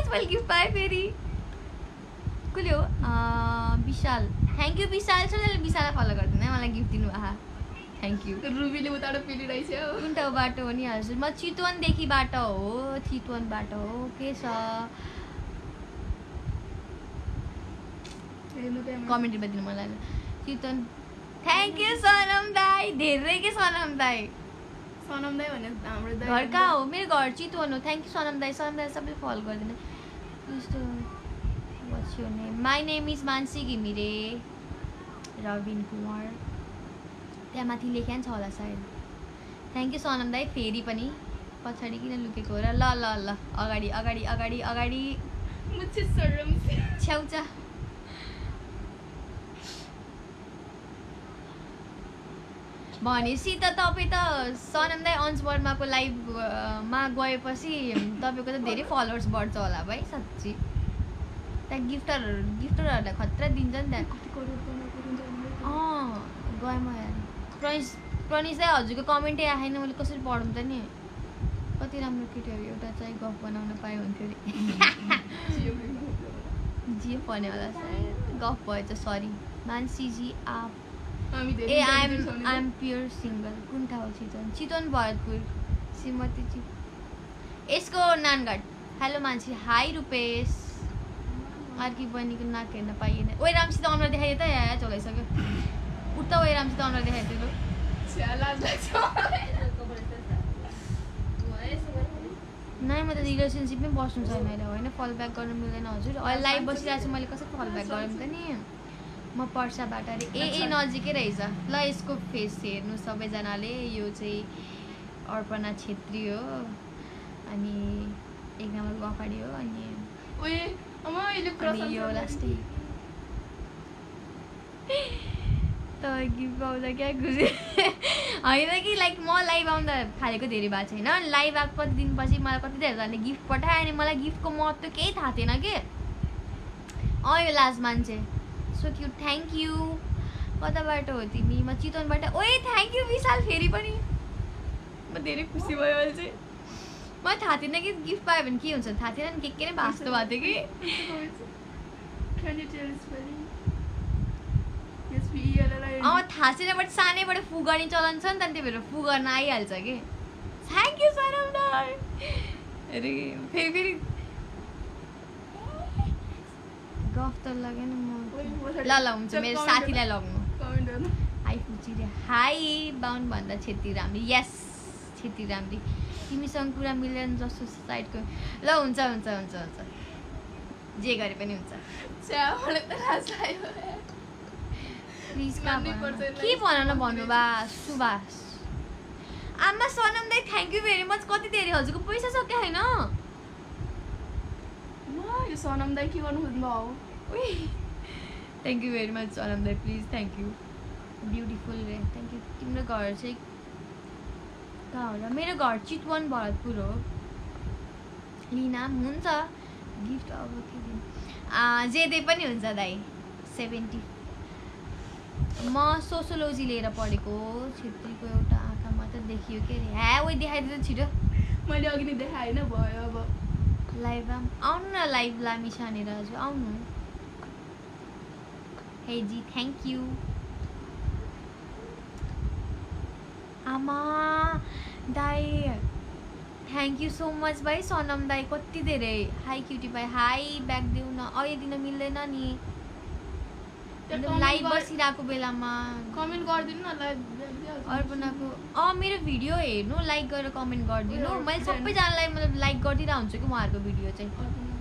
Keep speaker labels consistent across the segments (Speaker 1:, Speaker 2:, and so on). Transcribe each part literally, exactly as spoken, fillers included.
Speaker 1: First मैले gift पाएँ फेरि कसले हो विशाल थ्याङ्क यू विशाल सबैले विशाललाई फलो गरिदिनु है मलाई गिफ्ट दिनु आहा थ्याङ्क यू
Speaker 2: रुबीले उताबाट पेलिरहेछ
Speaker 1: कुन ठाउँबाट हो नि हजुर म चितवनदेखिबाट हो चितवनबाट हो के छ कमेन्टमा दिनु मलाई चितवन थ्याङ्क यू सनम दाई धेरै के सनम दाई
Speaker 2: सनम दाई भने हाम्रो
Speaker 1: घर कहाँ हो मेरो घर चितवन हो थ्याङ्क यू सनम दाई सनम दाई सबैले फलो गरिदिनु यस्तो What's your name? My name is Mansi Gimire. Ravin Kumar. त्यहाँ माथि लेख्या छ होला सायद थ्याङ्क यू सनम दाई फेरि पनि पछाडि किन लुकेको हो र ल ल ल अगाडि अगाडि अगाडि अगाडि
Speaker 2: मुझे शर्म से
Speaker 1: छ्याउचा भनेपछि त तपाईँ त सनम दाई अन्स वर्माको लाइभमा गएपछि तपाईँको त धेरै फलोवर्स बढ्छ होला भाइ साँच्ची त्यहाँ गिफ्टरहरू गिफ्टरहरूलाई खतरा दिन्छ नि त्यहाँ अँ गएँ म यहाँ प्रनिस प्रनिस दाई हजुरको कमेन्टै आएन मैले कसरी पढौँ त नि कति राम्रो केटीहरू एउटा चाहिँ गफ बनाउन पाए हुन्थ्यो अरे जियो पर्ने होला सायद गफ भएछ सरी मानसीजी आप ए आइएम आइएम प्योर सिङ्गल कुन ठाउँ चितवन चितवन भरतपुर श्रीमती चि यसको नानघाट हेलो मान्छे हाई रुपेश अर्की बहिनीको नाक हेर्न पाइएन ओइ रामसित अनुहार देखाइयो त या चलाइसक्यो उता ओइ रामसित अनुहार देखाइदियो नै म त रिलेसनसिपमै बस्नु छैन अहिले होइन फल ब्याक गर्नु मिल्दैन हजुर अहिले लाइभ बसिरहेको छु मैले कसरी फल ब्याक गरौँ त नि म पर्साबाट अरे ए ए नजिकै रहेछ ल यसको फेस हेर्नु सबैजनाले यो चाहिँ अर्पणा छेत्री हो अनि एक नम्बर गफाडी हो अनि यो लास्टै त गिफ्ट पाउँदा क्या खुसी होइन कि लाइक म लाइभ आउँदा थालेको धेरै भएको छैन लाइभ आएको कति दिनपछि मलाई कति धेरैजनाले गिफ्ट पठायो अनि मलाई गिफ्टको महत्त्व केही थाहा थिएन कि अँ यो लास्ट मान्छे सो क्युट थ्याङ्क यू कताबाट हो तिमी म चितवनबाट ओए थ्याङ्क यू विशाल फेरि पनि म धेरै खुसी भयो अहिले चाहिँ मलाई थाहा थिएन कि गिफ्ट पायो भने के हुन्छ थाहा थिएन नि के के नै भास्तो भएको थियो कि अँ थाहा छैन बट सानैबाट फु गर्ने चलन छ नि त त्यही भएर फु गर्न आइहाल्छ कि थ्याङ्क यू सनम दाई अरे फेरि फेरि गफ त लगेन म ल ल हुन्छ मेरो साथीलाई लग्नु हाई फुचिरे हाई बाहुन भन्दा छेत्री राम्री यस छेत्री राम्री तिमीसँग कुरा मिलेन जस्तो साइडको ल हुन्छ हुन्छ हुन्छ हुन्छ जे गरे पनि हुन्छ प्लिज के भन न भन्नु बा सुभाष आमा सनम दाई थ्याङ्क यू भेरी मच कति धेरै हजुरको पैसा सक्यो होइन
Speaker 2: यो सनम दाई के गर्नु खोज्नु भयो
Speaker 1: thank you very much Sanam दाई प्लिज थ्याङ्क यू ब्युटिफुल रे थ्याङ्क यू तिम्रो घर चाहिँ कहाँ होला मेरो घर चितवन भरतपुर हो लिना हुन्छ गिफ्ट अब के दिनु जे दे पनि हुन्छ दाई सेभेन्टी म सोसियोलोजी लिएर पढेको छेत्रीको एउटा आँखा मात्र देखियो के अरे ह्या उयो देखाइदिनु छिटो
Speaker 2: मैले अघि नै देखाएँ होइन भयो अब
Speaker 1: लाइभ आउनु न लाइभ लामी छानेर हजुर आउनु हे जी थ्याङ्क यू आमा दाई थ्याङ्क यू सो मच भाइ सनम दाई कति धेरै हाई क्युटी भाइ हाई ब्याक देऊ न अहिले दिन मिल्दैन नि लाइभ बसिरहेको बेलामा
Speaker 2: कमेन्ट गरिदिनु न लाइभ
Speaker 1: अर्पणाको अँ मेरो भिडियो हेर्नु लाइक गरेर कमेन्ट गरिदिनु मैले सबैजनालाई मतलब लाइक गरिदिरहेको हुन्छु कि उहाँहरूको भिडियो चाहिँ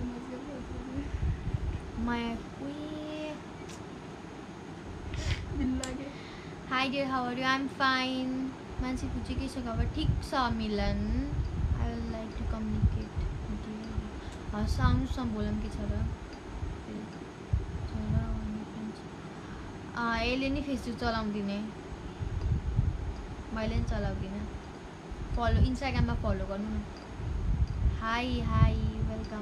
Speaker 1: माया hi dear how are you I am fine मान्छे पुछि के छ खबर ठिक छ Milan I will like to communicate हस् आउनुहोस् न बोलौँ के छ र यसले नि फेसबुक चलाउँदिनँ मैले नि चलाउँदिनँ फलो इन्स्टाग्राममा फलो गर्नु न हाई हाई वेलकम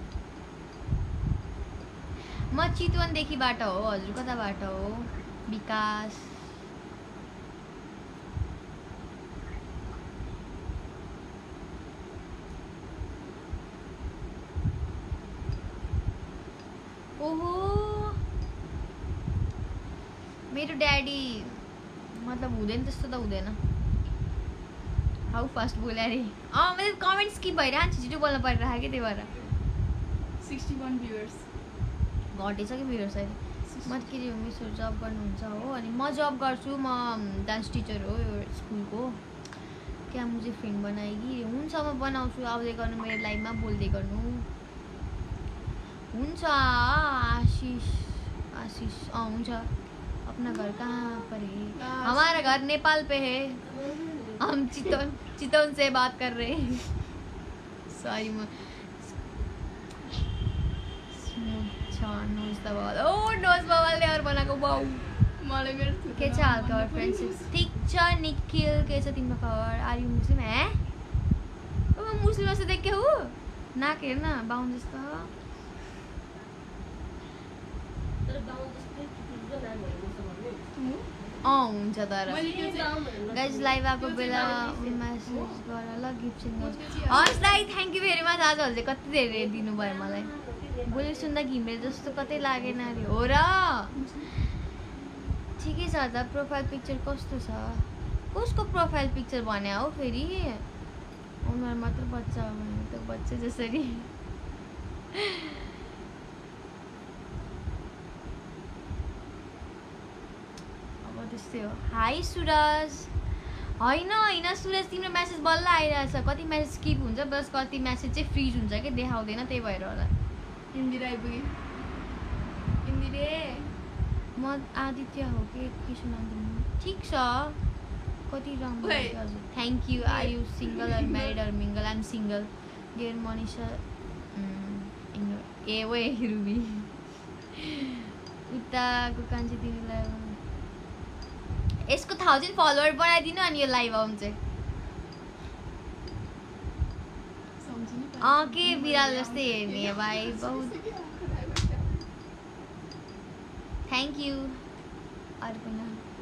Speaker 1: म चितवनदेखिबाट हो हजुर कताबाट हो विकास ओहो मेरो ड्याडी मतलब हुँदैन त्यस्तो त हुँदैन हाउ फास्ट बोले अरे अँ मैले कमेन्ट स्किप भइरहन्छ छिटो बोल्नु परिरहेको कि त्यही भएर
Speaker 2: सिक्सटी वान भ्युवर्स
Speaker 1: घटेछ कि मेरो अहिले म त के मिसहरू जब गर्नुहुन्छ हो अनि म जब गर्छु म डान्स टिचर हो यो स्कुलको क्या मुझे फ्रेन्ड बनाएगी हुन्छ म बनाउँछु आउँदै गर्नु मेरो लाइभमा बोल्दै गर्नु हुन्छ आशिष आशिष अँ हुन्छ अपना घर कहाँ पर है हमारा घर नेपाल पे है हम चितौन चितौन से बात कर रहे हैं सॉरी म नोज बवाल ओ नोज बवालले अरू बनाएको बाउ
Speaker 2: मलाई मेरो
Speaker 1: के छ हाल खबर फ्रेन्डसिप ठिक छ निखिल के छ तिम्रो खबर आर यु मुस्लिम है ओ म मुस्लिम जस्तो देख्यो हु नाक हेर्न बाहुन जस्तो अँ हुन्छ तर गाइज लाइभ आएको बेला मेसेज गर ल गिफ्ट सिङ्गल हस् दाइ थ्याङ्क यू भेरी मच आजहरूले चाहिँ कति धेरै दिनुभयो मलाई बोली सुन्दा घिम्रे जस्तो कतै लागेन अरे हो र ठिकै छ त प्रोफाइल पिक्चर कस्तो छ कसको प्रोफाइल पिक्चर भने हो फेरि अनुहार मात्र बच्चा हो भने त बच्चा जसरी अब त्यस्तै हो हाई सुरज होइन होइन सुरज तिम्रो म्यासेज बल्ल आइरहेछ कति म्यासेज स्किप हुन्छ बस कति म्यासेज चाहिँ फ्रिज हुन्छ कि देखाउँदैन त्यही भएर होला
Speaker 2: इन्दिरा आइपुगेँ इन्दिरे
Speaker 1: म आदित्य हो कि के सुनाउँदिनु ठिक छ कति राम्रो हजुर thank you are you single or married or mingle I'm single dear Manisha ए वे रुबी उताको कान्छी दिदीलाई यसको थाउजन्ड फलोवर बनाइदिनु अनि यो लाइभ आउनु चाहिँ अँ के बिराल जस्तै हेर्ने भाइ बहुत थ्याङ्क यू अर्पणा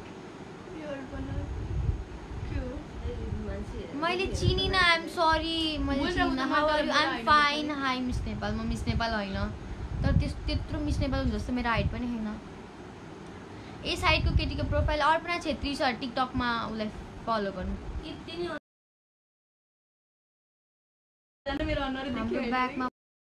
Speaker 1: मैले चिनिनँ आइएम सरी मैले चिनिनँ how are you I'm fine hi miss Nepal म मिस नेपाल होइन तर त्यस त्यत्रो मिस नेपाल हुन्छ जस्तो मेरो हाइट पनि छैन ए साइडको केटीको प्रोफाइल अर्पणा छेत्री छ टिकटकमा उसलाई फलो गर्नु
Speaker 2: मेरो अनुहार देखियो
Speaker 1: ब्याकमा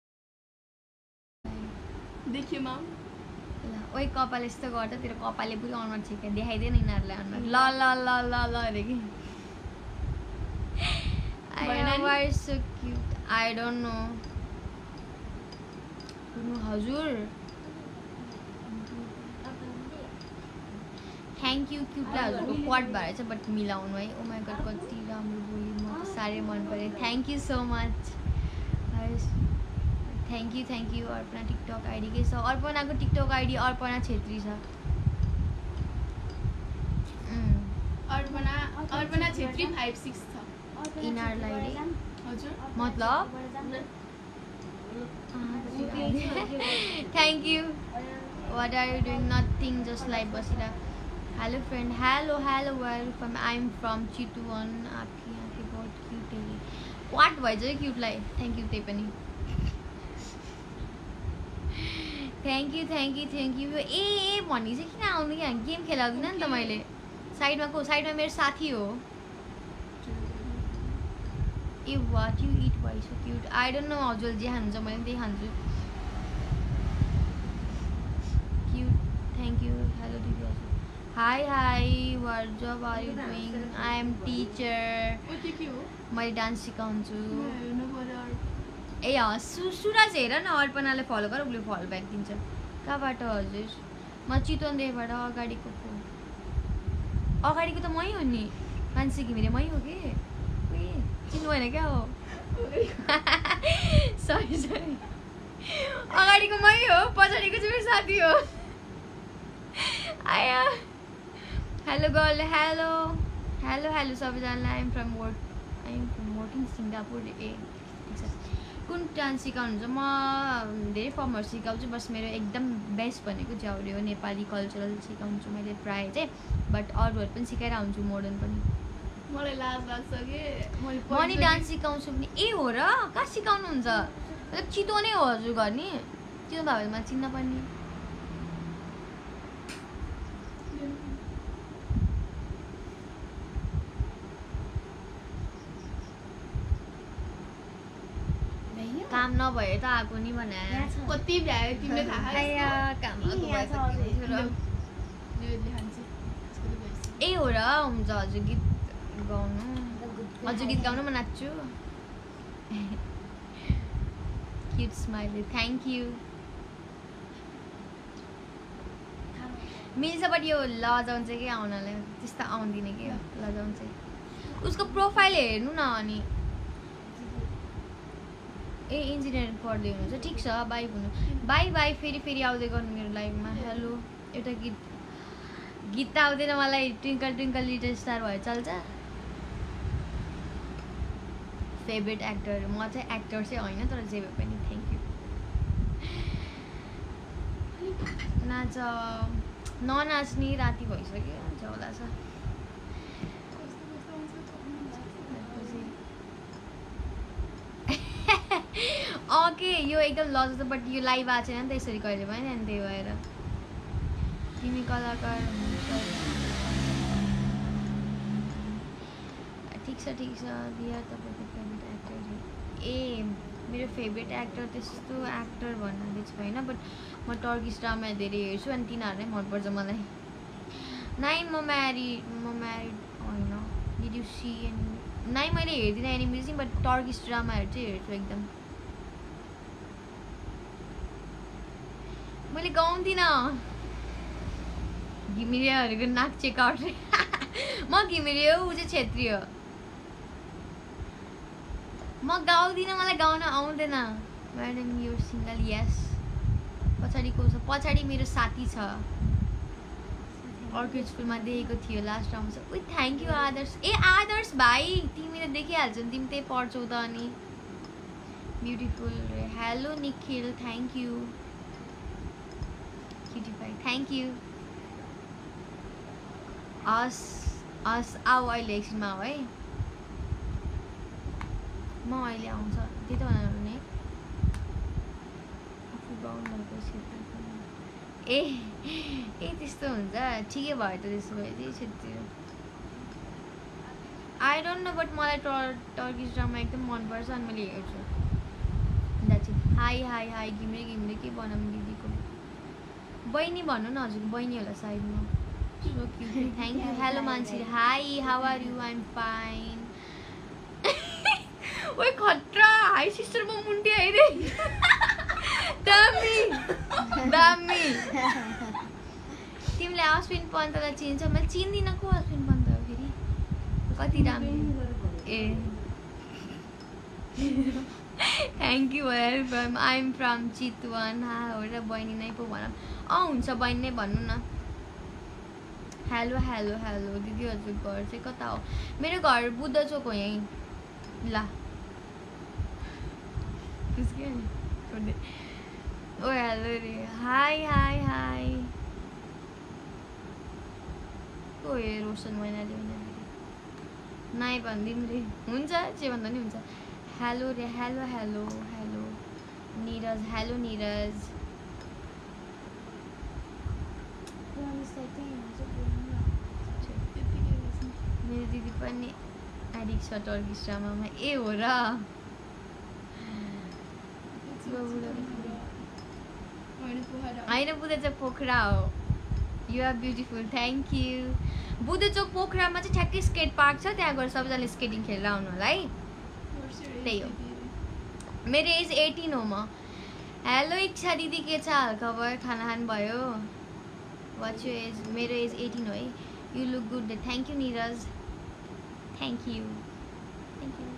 Speaker 2: देखियो माम
Speaker 1: ओइ कपाल यस्तो गर्दा तेरो कपालले पुरै अनुहार छिका देखाइदिएन यिनीहरूलाई अनुहार ल ल ल ल ल अरे कि I so cute I don't know हजुर थ्याङ्क यू क्युटलाई हजुरको क्वाड भएर चाहिँ बट मिलाउनु है ओ माई गड कति राम्रो बोली म त साह्रै मन पऱ्यो thank you so much thank you thank you Arpana TikTok ID के छ अर्पणाको टिकटक आइडी अर्पणा छेत्री छ
Speaker 2: अर्पणा अर्पणा छेत्री फाइभ सिक्स छ
Speaker 1: यिनीहरूलाई
Speaker 2: हजुर
Speaker 1: मतलब thank you what are you doing nothing just like बसिरहेको hello friend hello hello where from I am from Chitwan आँखी आँखी बहुत क्युट है वाट भएछ है क्युटलाई थ्याङ्क यू त्यही पनि thank you thank you thank you ए ए भन्ने चाहिँ किन आउनु कि गेम खेलाउँदिनँ नि त मैले साइडमा को साइडमा मेरो साथी हो ए वाट यु इट भइस क्युट आई डोन्ट नो हजुर जे खानुहुन्छ मैले पनि त्यही खान्छु क्युट थ्याङ्क यू हेलो दिदी हजुर hi hi what job are you doing I am teacher मैले डान्स सिकाउँछु ए सु सुरज हेर न अर्पणाले फलो गर उसले फलो ब्याक दिन्छ कहाँबाट हजुर म चितवनदेखिबाट अगाडिको फोन अगाडिको त मै हो नि मान्छे घिमिरे मै हो कि ए चिन्नु भएन क्या हो सरी सरी अगाडिको मै हो पछाडिको चाहिँ मेरो साथी हो आया hello girl hello hello hello सबैजनालाई I'm from work I'm from working Singapore ए कुन डान्स सिकाउनुहुन्छ म धेरै फर्महरू सिकाउँछु बस मेरो एकदम बेस्ट भनेको झ्याउरे हो नेपाली कल्चरल सिकाउँछु मैले प्रायः चाहिँ बट अरूहरू पनि सिकाइरहेको हुन्छु मोडर्न पनि
Speaker 2: मलाई लाज लाग्छ कि
Speaker 1: म नि डान्स सिकाउँछु पनि ए हो र कहाँ सिकाउनुहुन्छ मतलब चितवनै हो हजुर घर नि त्यो भयो भने मलाई चिन्न पर्ने काम नभए त आएको नि भने
Speaker 2: कति भ्यायो तिमीले थाहा
Speaker 1: काम ए हो र हुन्छ हजुर गीत गाउनु हजुर गीत गाउनु म नाच्छु क्युट स्माइल थ्याङ्क यू मिल्छ बट यो लजाउनु चाहिँ के आउनलाई त्यस्तो आउँदिन कि लजाउनु चाहिँ उसको प्रोफाइल हेर्नु न अनि ए इन्जिनियरिङ पढ्दै हुनुहुन्छ ठिक छ बाई हुनु बाई बाई फेरि फेरि आउँदै गर्नु मेरो लाइफमा हेलो एउटा गीत गीत त आउँदैन मलाई ट्विङ्कल ट्विङ्कल लिटल स्टार भए चल्छ फेभरेट एक्टर म चाहिँ एक्टर चाहिँ होइन तर जे भए पनि थ्याङ्क यू नाच ननाच्ने राति भइसक्यो हुन्छ होला छ ओके यो एकदम लज बट यो लाइभ आएको छैन नि त यसरी कहिले पनि अनि त्यही भएर तिमी कलाकार ठिक छ ठिक छ दिया तपाईँको फेभरेट एक्टर ए मेरो फेभरेट एक्टर त्यस्तो एक्टर भन्नाले चाहिँ होइन बट म टर्किस ड्रामा धेरै हेर्छु अनि तिनीहरू नै मनपर्छ मलाई नाइन म म्यारिड म म्यारिड होइन did you see any nine मैले हेर्दिनँ एनिमी चाहिँ बट टर्किस ड्रामाहरू चाहिँ हेर्छु एकदम मैले गाउँदिनँ घिमिरेहरूको नाक चेकआउट म घिमिरे हो ऊ चाहिँ क्षेत्रीय म गाउँदिनँ मलाई गाउन आउँदैन म्याडम यो सिङ्गल यस पछाडि को छ पछाडि मेरो साथी छ अर्किड स्कुलमा देखेको थियो लास्ट आउँछ उही थ्याङ्क यू आदर्श ए आदर्श भाइ तिमी त देखिहाल्छौ नि तिमी त्यही पढ्छौ त अनि beautiful hello Nikhil thank you thank you हस् हस् आऊ अहिले एकछिनमा आऊ है म अहिले आउँछ त्यही त भनेर नि आफू गाउनुभएको क्षेत्र ए ए त्यस्तो हुन्छ ठिकै भयो त त्यसो भए त्यही क्षेत्र आई डोन्ट नो बट मलाई टर टर्किस ड्रामा एकदम मनपर्छ अनि मैले हेर्छु that's it hi hi hi Ghimire Ghimire के बनाऊँ दिदीको बहिनी भन्नु न हजुर बहिनी होला सायद म so cute thank you hello मान्छे hi how are you I am fine ओए खतरा हाई सिस्टर म मुन्टी आइरे दामी दामी तिमीले अश्विन पन्तलाई चिन्छ मैले चिन्दिनँ को अश्विन पन्त हो फेरि कति राम्रो ए thank you help I am from Chitwan हा हो र बहिनी नै पो भनौँ अँ हुन्छ बहिनी नै भन्नु न हेलो हेलो हेलो दिदी हजुर घर चाहिँ कता हो मेरो घर बुद्ध चोक हो यहीँ ल ओ हेलो रे हाई हाई हाई ओ ए रोशन मैनाले नाइ भनिदिउँ रे हुन्छ जे भन्दा नि हुन्छ हेलो रे hello hello hello Niraj hello Niraj मेरो दिदी पनि एडिक्ट छ टर्किस ड्रामामा ए हो र होइन बुद्ध चोक पोखरा हो you are beautiful thank you Buddha Chowk पोखरामा चाहिँ ठ्याक्कै स्केट पार्क छ त्यहाँ गएर सबैजनाले स्केटिङ खेलेर आउनु होला है त्यही हो मेरो एज एटिन हो म हेलो इच्छा दिदी के छ हाल खबर खाना खानुभयो वाट्स यु एज मेरो एज एटिन हो है you look good thank you Niraj thank you thank you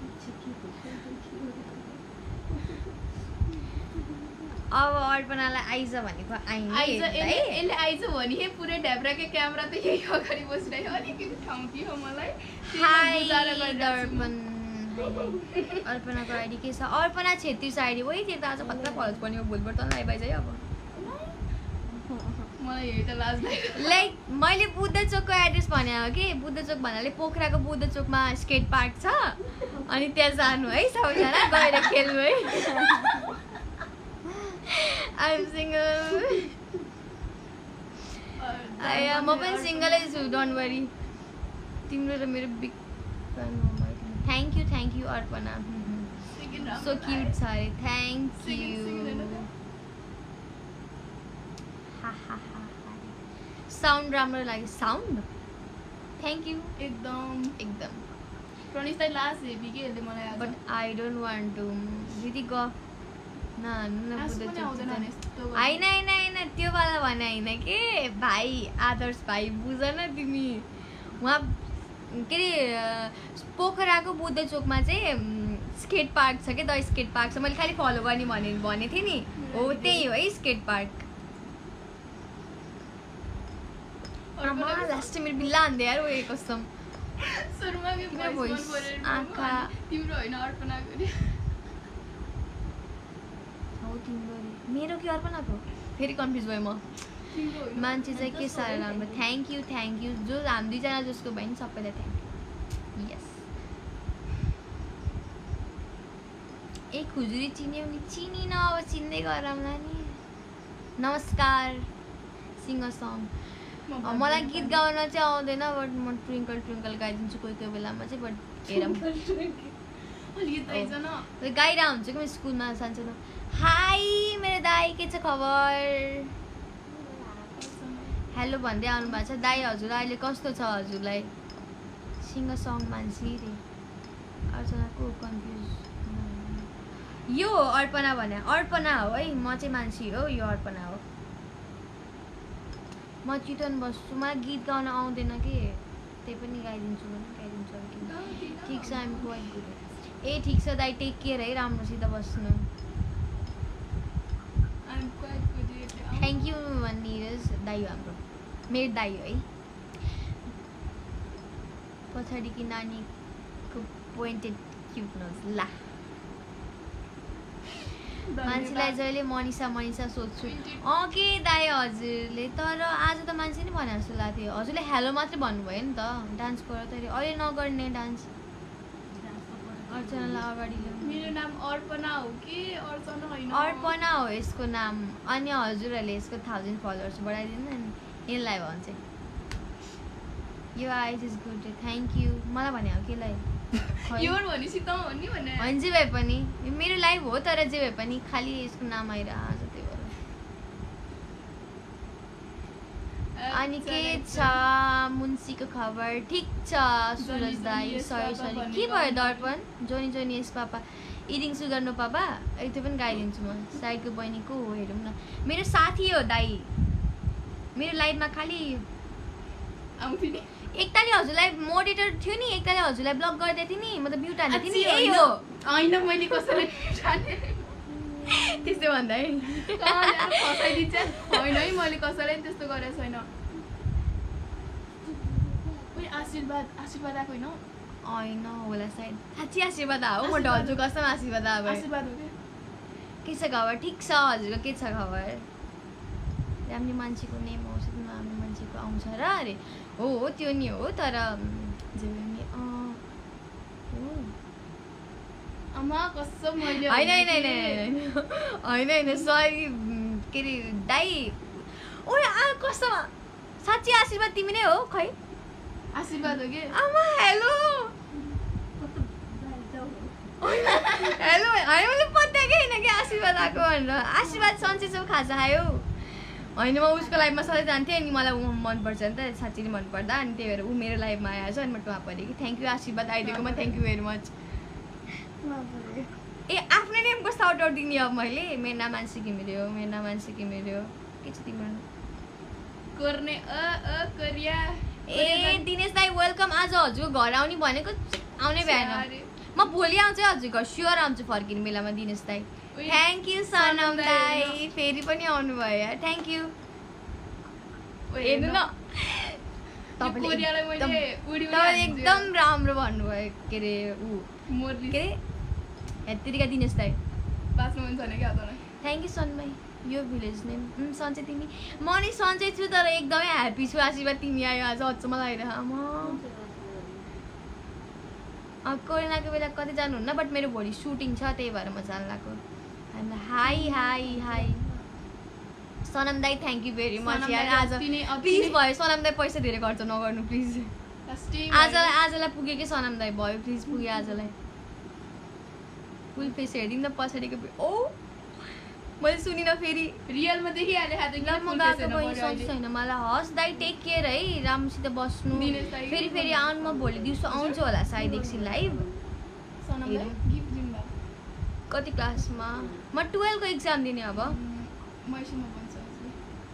Speaker 1: अब अर्पणालाई आइज भनेको आइज
Speaker 2: यसले आइज भने हे पुरै ढ्याब्राको क्यामेरा त यही अगाडि बसिरहेको अलिकति ठाउँ दियो मलाई
Speaker 1: हाई दर्पण अर्पणाको आइडी के छ अर्पणा छेत्री आइडी वही त्यो त आज पत्ता फरक पर्ने हो भोलिबाट त लाइभ आइज है अब
Speaker 2: मलाई यही त लाज
Speaker 1: लाइक मैले बुद्ध चोकको एड्रेस भने हो कि बुद्ध चोक भन्नाले पोखराको बुद्ध चोकमा स्केट पार्क छ अनि त्यहाँ जानु है सबैजना गएर खेल्नु है आई एम सिंगल आया म पनि सिंगलै छु डोन्ट वरी तिम्रो र मेरो बिग फ्यान हो म thank you thank you Arpana so cute छ अरे थ्याङ्क यू साउन्ड राम्रो लाग्यो साउन्ड थ्याङ्क यू
Speaker 2: एकदम
Speaker 1: एकदम
Speaker 2: प्रणेश दाइ लास्ट हेभी के हेर्दै मलाई आज
Speaker 1: but I don't want to दिदी गफ न होइन होइन होइन त्यो वाला भने होइन के भाइ आदर्श भाइ बुझ न तिमी उहाँ के अरे पोखराको बुद्ध चोकमा चाहिँ स्केट पार्क छ क्या द स्केट पार्क छ मैले खालि फलो गर्ने भने भनेको थिएँ नि हो त्यही हो है स्केट पार्क लास्ट मेरो बिल्ला हान्दै यार उयो कसम आँखा
Speaker 2: तिम्रो होइन अर्पणाको नि
Speaker 1: हो तिम्रो मेरो के अर्पणाको फेरि कन्फ्युज भएँ म मान्छे चाहिँ के साह्रो राम्रो थ्याङ्क यू थ्याङ्क यू जो हामी दुईजना जसको भयो नि सबैलाई थ्याङ्क यू यस ए खुजुरी चिन्यौ नि चिनिन अब चिन्दै गरौँला नि नमस्कार सिङ्गर सङ मलाई गीत गाउन चाहिँ आउँदैन बट म ट्विङ्कल ट्विङ्कल गाइदिन्छु कोही कोही बेलामा चाहिँ बट हेरौँ गाइरहेको हुन्छ कि म स्कुलमा सानसानो हाई मेरो दाई के छ खबर हेलो भन्दै आउनु भएको छ दाई हजुर अहिले कस्तो छ हजुरलाई सिङ्गर सङ मान्छे रे अर्चनाको कन्फ्युज यो अर्पणा भने अर्पणा हो है म चाहिँ मान्छे हो यो अर्पणा हो म चितवन बस्छु मलाई गीत गाउन आउँदैन कि त्यही पनि गाइदिन्छु भने गाइदिन्छु ठिक छ हामी क्वाइट गुड ए ठिक छ दाइ टेक केयर है राम्रोसित बस्नु थ्याङ्क यू निरज दाइ हो हाम्रो मेरो दाइ हो है पछाडिकी नानीको पोइन्टेड क्युटनेस ला मान्छेलाई जहिले मनिषा मनिषा सोध्छु अँ के दाइ हजुरले तर आज त मान्छे नि भने जस्तो लाग्थ्यो हजुरले हेलो मात्रै भन्नुभयो नि त डान्स गर त अहिले नगर्ने डान्स अर्चनालाई अगाडि
Speaker 2: मेरो नाम अर्पणा हो कि अर्चना होइन
Speaker 1: अर्पणा हो यसको नाम अनि हजुरहरूले यसको थाउजन्ड फलोवर्स बढाइदिनु नि यसलाई भन्छ यो आइज इज गुड थ्याङ्क यू मलाई भने हो केलाई
Speaker 2: यो भनेपछि त हो नि भने
Speaker 1: होइन जे भए पनि मेरो लाइभ हो तर जे भए पनि खालि यसको नाम आइरहेको छ त्यही भएर अनि के छ मुन्सीको खबर ठिक छ सुरज दाई सरी सरी के भयो Darpan Johnny Johnny yes papa eating sugar no papa त्यो पनि गाइदिन्छु म साइडको बहिनी को हो हेरौँ न मेरो साथी हो दाई मेरो लाइभमा खालि
Speaker 2: आउँथ्यो
Speaker 1: एकताले हजुरलाई मोडेटर थियो नि एकताले हजुरलाई ब्लक गर्दै थियो नि म त म्युट हाल्दै थिएँ नि यही हो
Speaker 2: होइन मैले कसैलाई
Speaker 1: त्यस्तो भन्दा है
Speaker 2: फसाइदिन्छ होइन है मैले कसैलाई त्यस्तो गरेको छैन आशीर्वाद आशीर्वाद आएको होइन
Speaker 1: होइन होला सायद साँच्ची आशीर्वाद हो म ढल्छु कसम आशीर्वाद आएको
Speaker 2: आशीर्वाद हो
Speaker 1: के छ खबर ठिक छ हजुरको के छ खबर राम्रो मान्छेको नेम आउँछ नराम्रो मान्छेको आउँछ र अरे हो हो त्यो नि हो तर होइन होइन होइन होइन होइन सरी के अरे दाइ ओ कस्तो साँच्ची आशीर्वाद तिमी नै हो खै
Speaker 2: आशीर्वाद हो कि
Speaker 1: आमा हेलो हेलो होइन मैले पत्याएकै होइन कि आशीर्वाद आएको भनेर आशीर्वाद सन्चै सब खाजा खायो होइन म उसको लाइफमा सधैँ जान्थेँ अनि मलाई ऊ मनपर्छ नि त साँच्ची नै मनपर्दा अनि त्यही भएर ऊ मेरो लाइफमा आएछ अनि म टुवा परेँ कि थ्याङ्क यू आशीर्वाद आइदिएकोमा थ्याङ्क यू भेरी मच ए आफ्नै नेमको साउट आउट दिने अब मैले मेरो नाम मान्छे कि मेरो हो मेरो नाम मान्छे कि मेरो हो के छ तिम्रो
Speaker 2: गर्ने अ अ करिया
Speaker 1: ए दिनेश दाई वेलकम आज हजुरको घर आउने भनेको आउनै भएन म भोलि आउँछु हजुर घर स्योर आउँछु फर्किने बेलामा दिनेश दाई थ्याङ्क यू सनम दाई फेरि पनि आउनुभयो यार थ्याङ्क यू हेर्नु न तपाईँले एकदम राम्रो भन्नुभयो के अरे ऊ के अरे हेत्तिरिका दिनेश दाई
Speaker 2: बाँच्नु मन छैन क्या
Speaker 1: थ्याङ्क यू सनमाई यो भिलेज नेम सन्चै तिमी म नि सन्चै छु तर एकदमै ह्याप्पी छु आशीर्वाद तिमी आयो आज अचम्म लागिरहेको म कोरोनाको बेला कतै जानुहुन्न बट मेरो भोलि सुटिङ छ त्यही भएर म जान लाग्यो हाई हाई हाई सनम दाई thank you very much
Speaker 2: Sanam
Speaker 1: यार
Speaker 2: दाई
Speaker 1: आज
Speaker 2: अति नै- अति
Speaker 1: प्लिज
Speaker 2: नै-
Speaker 1: भयो सनम दाई पैसा धेरै खर्च नगर्नु प्लिज
Speaker 2: फर्स्टै
Speaker 1: आजलाई आजलाई पुग्यो कि सनम दाई भयो प्लिज पुग्यो आजलाई फुल फेस हेरिदिउँ न पछाडिको फे- ओ मैले सुनिनँ फेरि
Speaker 2: रियलमा देखिहाले हात
Speaker 1: ल म गएको पनि सक्छु छैन मलाई हस् दाई टेक केयर है राम्रोसित बस्नु
Speaker 2: दिनेश दाई।
Speaker 1: फेरि फेरि आउनु म भोलि दिउँसो आउँछु होला सायद एकछिन लाइभ
Speaker 2: सनमलाई
Speaker 1: हेरौँ।
Speaker 2: गिफ्ट दिनु भयो
Speaker 1: कति क्लासमा म टुवेल्भको इक्जाम दिने अब
Speaker 2: मैसँग भन्छ हजुर।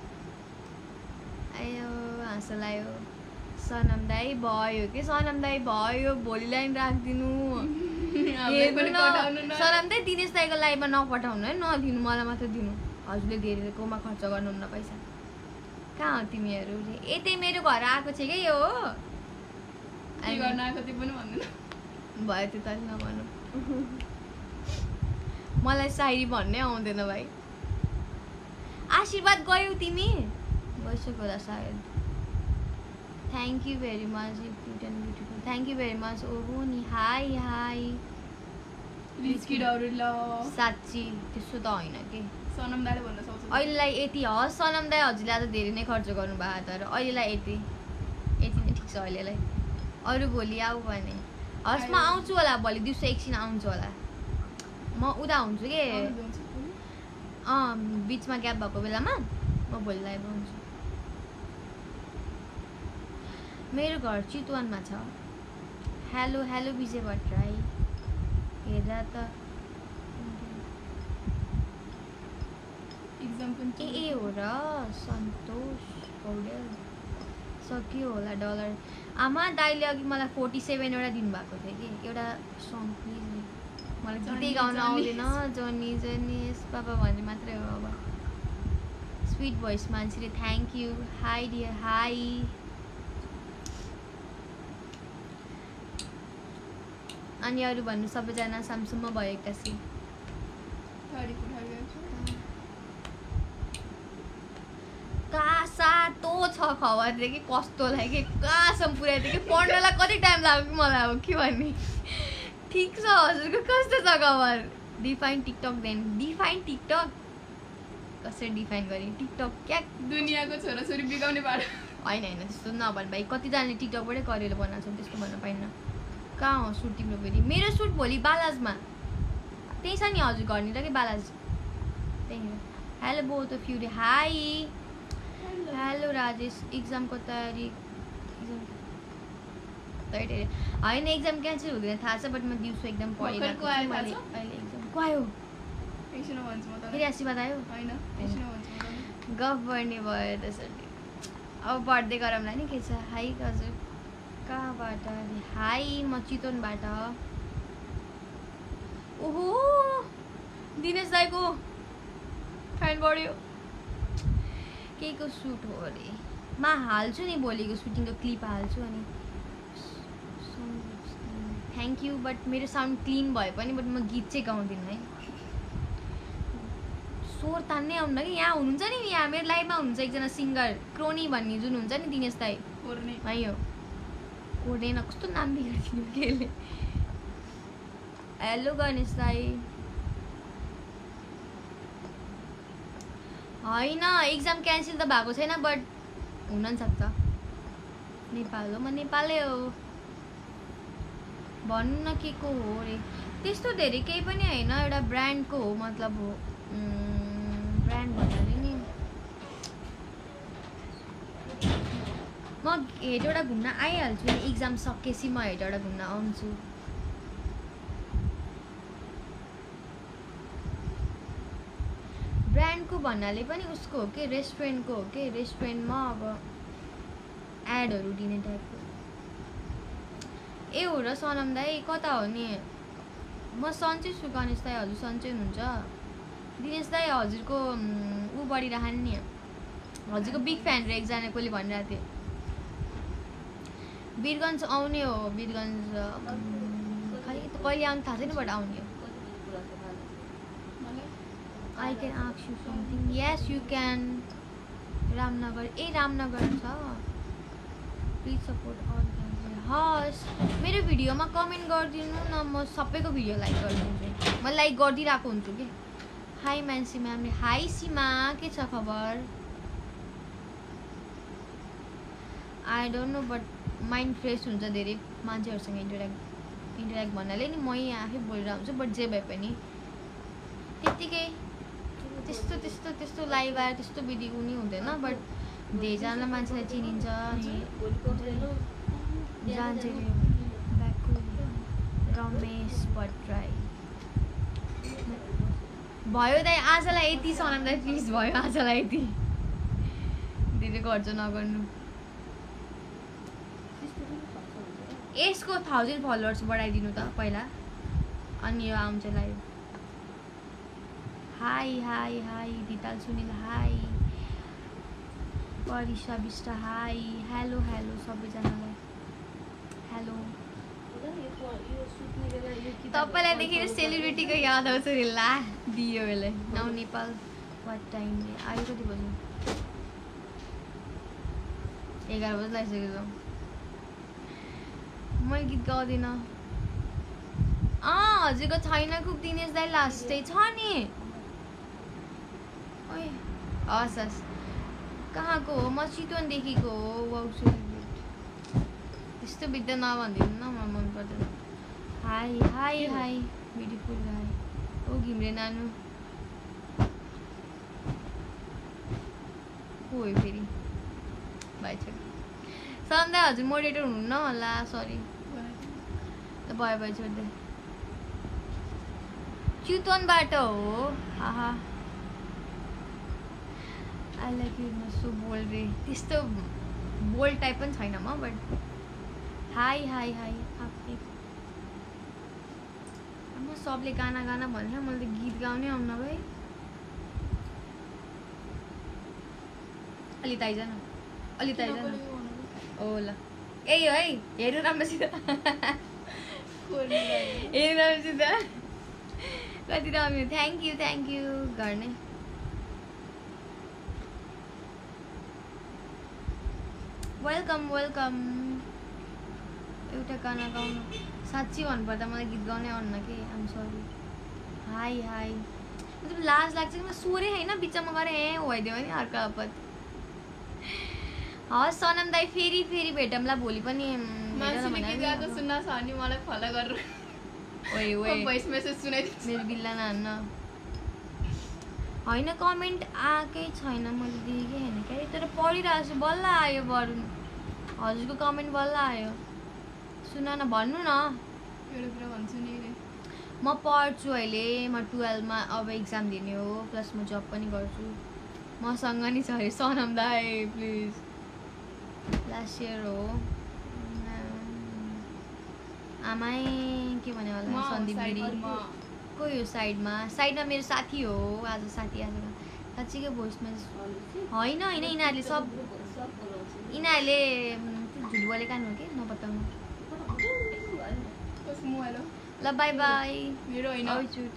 Speaker 1: आयो हाँसो लाग्यो सनम दाई भयो कि सनम दाई भयो भोलि लाइन राखिदिनु
Speaker 2: हामीलाई
Speaker 1: हेर्नु
Speaker 2: पनि
Speaker 1: न
Speaker 2: पठाउनु न।
Speaker 1: सनम दाई दिनेश दाईको लाइभमा नपठाउनु है नदिनु मलाई मात्र दिनु हजुरले धेरैकोमा खर्च गर्नुहुन्न पैसा कहाँ हो तिमीहरू यतै मेरो घर आएको छ क्या यो हो
Speaker 2: के गर्न आएको त्यो पनि भन्दैन
Speaker 1: भयो त्यो त नभन्नु मलाई सायरी भन्नै आउँदैन भाइ आशीर्वाद गयौ तिमी गइसक्यो होला सायद thank you very much cute and beautiful thank you very much ओहो नि हाई हाई
Speaker 2: रिच किडहरू ल
Speaker 1: साँच्ची त्यस्तो त होइन कि
Speaker 2: सनम दाले भन्न सक्छ
Speaker 1: अहिलेलाई यति हस् सनम दाई हजुरले आज धेरै नै खर्च गर्नुभयो तर अहिलेलाई यति यति नै ठिक छ अहिलेलाई अरू भोलि आऊ भने हस् म आउँछु होला भोलि दिउँसो एकछिन आउँछु होला म उता हुन्छु कि अँ बिचमा ग्याप भएको बेलामा म भोलि लाइभ आउँछु मेरो घर चितवनमा छ हेलो हेलो विजय भट्टराई हेर्दा त
Speaker 2: एक्जाम पनि
Speaker 1: ए ए हो र सन्तोष पौडेल सकियो होला डलर आमा दाइले अघि मलाई फोर्टी सेभेनवटा दिनुभएको थियो कि एउटा सङ प्लिज मलाई गीतै गाउन आउँदैन जनी जनी यस पापा भन्ने मात्रै हो अब स्विट भोइस मान्छेले thank you hi dear hi अनि अरू भन्नु सबैजना सामसुममा भयो एक्कासी कहाँसातो छ खबर थियो कि कस्तो लाग्यो कि कहाँसम्म पुऱ्याइदियो कि पढ्नलाई कति टाइम लाग्यो कि मलाई अब के भन्ने ठिक छ हजुरको कस्तो छ खबर define TikTok then define TikTok कसरी डिफाइन गरेँ टिकटक क्या
Speaker 2: दुनियाँको छोराछोरी बिगाउने बाटो
Speaker 1: होइन होइन त्यस्तो नभन् भाइ कतिजनाले टिकटकबाटै करियर बनाएको छन् त्यस्तो भन्न पाइन्न कहाँ हो सुट तिम्रो फेरि मेरो सुट भोलि बालाजमा त्यही छ नि हजुर घरनिर कि बालाज त्यहीँनिर hello both of you hi hello Rajesh इक्जामको तयारी इक्जाम तयारी होइन इक्जाम क्यान्सल हुँदैन थाहा छ बट म दिउँसो एकदम पढिरहेको छु मैले अहिले इक्जाम को आयो
Speaker 2: एकछिन भन्छु म
Speaker 1: फेरि आशीर्वाद आयो
Speaker 2: होइन एकछिन भन्छु म
Speaker 1: गफ बढ्ने भयो त्यसरी अब पढ्दै गरौँला नि के छ हाई हजुर कहाँबाट हाई म चितवनबाट ओहो दिनेश दाईको फ्यान बढ्यो के को सुट हो अरे म हाल्छु नि भोलिको सुटिङको क्लिप हाल्छु अनि थ्याङ्क यू बट मेरो साउन्ड क्लिन भए पनि बट म गीत चाहिँ गाउँदिनँ है स्वर तान्नै आउनु कि यहाँ हुनुहुन्छ नि यहाँ मेरो लाइभमा हुनुहुन्छ एकजना सिङ्गर क्रोनी भन्ने जुन हुन्छ नि दिनेश दाई है हो कोर्दैन कस्तो नाम बिगारिदिनु केले हेलो गणेश दाई होइन एक्जाम क्यान्सल त भएको छैन बट हुन नि सक्छ नेपाल हो म नेपालै हो भन्नु न के को हो रे त्यस्तो धेरै केही पनि होइन एउटा ब्रान्डको हो मतलब हो ब्रान्ड भन्नाले नि म हेटौँडा घुम्न आइहाल्छु नि इक्जाम सकेपछि म हेटौँडा घुम्न आउँछु ब्रान्डको भन्नाले पनि उसको हो कि रेस्टुरेन्टको हो कि रेस्टुरेन्टमा अब एडहरू दिने टाइपको ए हो र सनम दाई कता हो नि म सन्चै छु गणेश दाई हजुर सन्चै हुनुहुन्छ दिनेश दाई हजुरको ऊ बढिरहने नि हजुरको बिग फ्यान र एकजना कसले भनिरहेको थियो वीरगन्ज आउने हो वीरगन्ज खै कहिले आउनु थाहा छैन बट आउने हो I can ask you something. Yes, you can. Ramnagar. ए रामनगर छ. Please support all cancer. हस् मेरो भिडियोमा कमेन्ट गरिदिनु न म सबैको भिडियो लाइक गरिदिन्छु म लाइक गरिदिरहेको हुन्छु कि हाई मानसी म्यामले हाई सीमा के छ खबर I don't know but mind fresh हुन्छ धेरै मान्छेहरूसँग इन्टरेक्ट इन्टरेक्ट भन्नाले नि म यहाँ आफै बोलिरहेको हुन्छु बट जे भए पनि त्यत्तिकै त्यस्तो त्यस्तो त्यस्तो लाइभ आएर त्यस्तो विधि उनी हुँदैन बट धेरैजना मान्छेलाई चिनिन्छ अनि जान्छ रमेश भट्टराई भयो दाइ आजलाई यति सनम दाइ प्लिज भयो आजलाई यति धेरै खर्च नगर्नु यसको थाउजन्ड फलोवर्स बढाइदिनु त पहिला अनि यो आउँछ लाइभ हाई हाई हाई दिताल Sunil hi Parisa Bisht hi hello hello सबैजनालाई हेलो तपाईँलाई देखेर सेलिब्रिटीको याद आउँछ नि ला दियो बेला नाउ नेपाल वाट टाइमले आयो कति बज्यो एघार बजी लागिसकेको छ मैले गीत गाउँदिनँ अँ हजुरको छैन खुब दिनेश दाइ लास्टै छ नि ओइ हस् हस् कहाँको हो म चितवनदेखिको हो वाउ त्यस्तो बित्दा नभनिदिनु न मलाई मन पर्दैन hi hi hi beautiful hi oh Ghimire नानु को हो फेरि भाइ छोरी सन्ध्या हजुर मोडेटर हुनुहुन्न होला सरी त भयो भयो छोड्दै चितवनबाट हो आहा आई लाइक यु म सो बोल्ड रे त्यस्तो बोल्ड टाइप पनि छैन म बट हाई हाई हाई आफ्नै म सबले गाना गाना भन्छ मैले त गीत गाउनै आउन भाइ अलि ताइज न अलि ताइज न ओ ल ए है हेर्नु राम्रोसित हेर्नु राम्रोसित कति राम्रो थ्याङ्क यू थ्याङ्क यू गर्ने वेलकम वेलकम एउटा गाना गाउनु साँच्ची भन्नुपर्दा मलाई गीत गाउनै आउन्न कि आम सरी हाई हाई मतलब लाज लाग्छ कि म सोरे होइन बिचमा गएर ए भइदियो भने अर्को आपत हस् सनम दाइ फेरि फेरि भेटौँला भोलि पनि
Speaker 2: गाएको सुन्न छ भने मलाई फलो गरेर
Speaker 1: ओइ ओइ
Speaker 2: भोइस मेसेज सुनाइदिन्छु
Speaker 1: मेरो बिल्ला नान्न होइन कमेन्ट आएकै छैन मैले देखेकै होइन क्या तर पढिरहेको छु बल्ल आयो बरु हजुरको कमेन्ट बल्ल आयो सुन न भन्नु न
Speaker 2: एउटा कुरा भन्छु नि
Speaker 1: म पढ्छु अहिले म टुवेल्भमा अब इक्जाम दिने हो प्लस म जब पनि गर्छु मसँग नि छ अरे सनम दाइ प्लिज लास्ट इयर हो आमै के भन्यो होला सन्दीप गिरी को यो साइडमा साइडमा मेरो साथी हो आज साथी आज साँच्चीकै भोइस मेसेज होइन होइन यिनीहरूले सब यिनीहरूले झुट बोलेका हो कि नबताउनु ल बाई बाई
Speaker 2: मेरो होइन